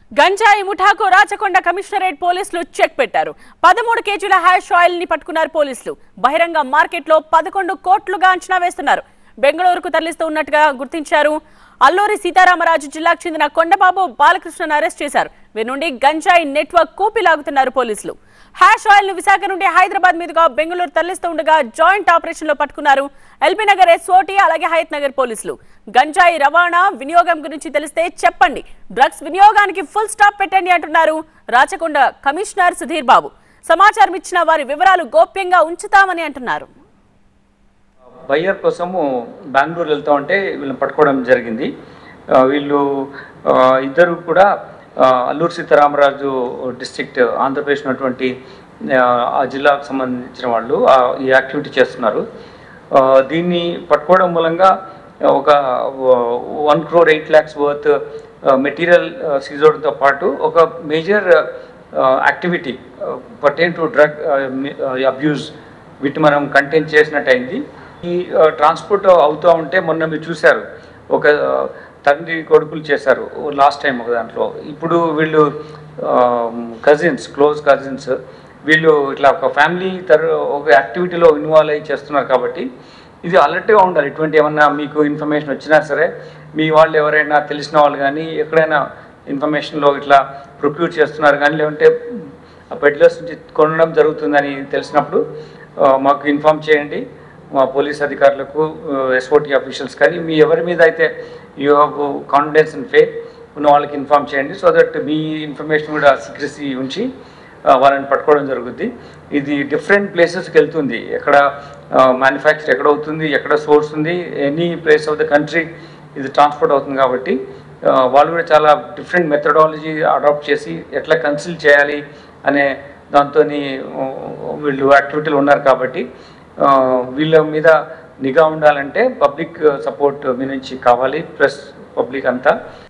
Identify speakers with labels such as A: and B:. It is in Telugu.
A: గంజాయి ముఠాకు రాచకొండ కమిషనరేట్ పోలీసులు చెక్ పెట్టారు. 13 కేజీల హ్యాష్ ఆయిల్ ని పట్టుకున్నారు పోలీసులు. బహిరంగ మార్కెట్లో 11 కోట్లుగా అంచనా వేస్తున్నారు. బెంగళూరుకు తరలిస్తూ ఉన్నట్టుగా గుర్తించారు. అల్లూరి సీతారామరాజు జిల్లాకు చెందిన కొండబాబు బాలకృష్ణను అరెస్ట్ చేశారు. వీరి నుండి గంజాయి నెట్వర్క్ కూపిలాగుతున్నారు పోలీసులు. హ్యాష్ ఆయిల్ ను విశాఖ నుండి హైదరాబాద్ మీదుగా బెంగళూరు తరలిస్తూ ఉండగా జాయింట్ ఆపరేషన్ లో పట్టుకున్నారు ఎల్బీ నగర్ ఎస్ఓటీ అలాగే హయత్ నగర్ పోలీసులు. గంజాయి రవాణా వినియోగం గురించి తెలిస్తే చెప్పండి, డ్రగ్స్ వినియోగానికి ఫుల్ స్టాప్ పెట్టండి అంటున్నారు రాచకొండ కమిషనర్ సుధీర్ బాబు. సమాచారం ఇచ్చిన వారి వివరాలు గోప్యంగా ఉంచుతామని అంటున్నారు.
B: బయ్యర్ కోసము బెంగళూరు వెళ్తా ఉంటే వీళ్ళని పట్టుకోవడం జరిగింది. వీళ్ళు ఇద్దరు కూడా అల్లూరి సీతారామరాజు డిస్ట్రిక్ట్ ఆంధ్రప్రదేశ్ ఉన్నటువంటి ఆ జిల్లాకు సంబంధించిన వాళ్ళు ఈ యాక్టివిటీ చేస్తున్నారు. దీన్ని పట్టుకోవడం మూలంగా ఒక 1.8 crore వర్త్ మెటీరియల్ సీజోడ్తో పాటు ఒక major activity pertain to drug abuse వీటిని మనం కంటైన్ చేసినట్టయింది. ఈ ట్రాన్స్పోర్ట్ అవుతూ ఉంటే మొన్న మీరు చూశారు, ఒక తండ్రి కొడుకులు చేశారు లాస్ట్ టైం ఒక దాంట్లో. ఇప్పుడు వీళ్ళు కజిన్స్, క్లోజ్ కజిన్స్, వీళ్ళు ఇట్లా ఒక ఫ్యామిలీ ఒక యాక్టివిటీలో ఇన్వాల్వ్ అయ్యి చేస్తున్నారు. కాబట్టి ఇది అలర్ట్గా ఉండాలి. ఇటువంటి ఏమన్నా మీకు ఇన్ఫర్మేషన్ వచ్చినా సరే, మీ వాళ్ళు ఎవరైనా తెలిసిన వాళ్ళు కానీ ఎక్కడైనా ఇన్ఫర్మేషన్లో ఇట్లా ప్రొక్యూర్ చేస్తున్నారు కానీ, లేదంటే పెడ్లర్స్ నుంచి కొనడం జరుగుతుందని తెలిసినప్పుడు మాకు ఇన్ఫామ్ చేయండి. మా పోలీస్ అధికారులకు, ఎస్ఓటీ ఆఫీషియల్స్ కానీ మీ ఎవరి మీద అయితే you have confidence and faith ఉన్న వాళ్ళకి ఇన్ఫామ్ చేయండి. సో దట్ మీ ఇన్ఫర్మేషన్ కూడా సీక్రెసీ ఉంచి వాళ్ళని పట్టుకోవడం జరుగుద్ది. ఇది డిఫరెంట్ ప్లేసెస్కి వెళ్తుంది. ఎక్కడ మ్యానుఫ్యాక్చర్ ఎక్కడ అవుతుంది, ఎక్కడ సోర్స్ ఉంది, any place of the country ఇది ట్రాన్స్పోర్ట్ అవుతుంది. కాబట్టి వాళ్ళు కూడా చాలా డిఫరెంట్ మెథడాలజీ అడాప్ట్ చేసి ఎట్లా కన్సిల్ చేయాలి అనే దాంతో వీళ్ళు యాక్టివిటీలు ఉన్నారు. కాబట్టి వీళ్ళ మీద నిఘా ఉండాలంటే పబ్లిక్ సపోర్ట్ మీ నుంచి కావాలి, ప్రెస్ పబ్లిక్ అంతా.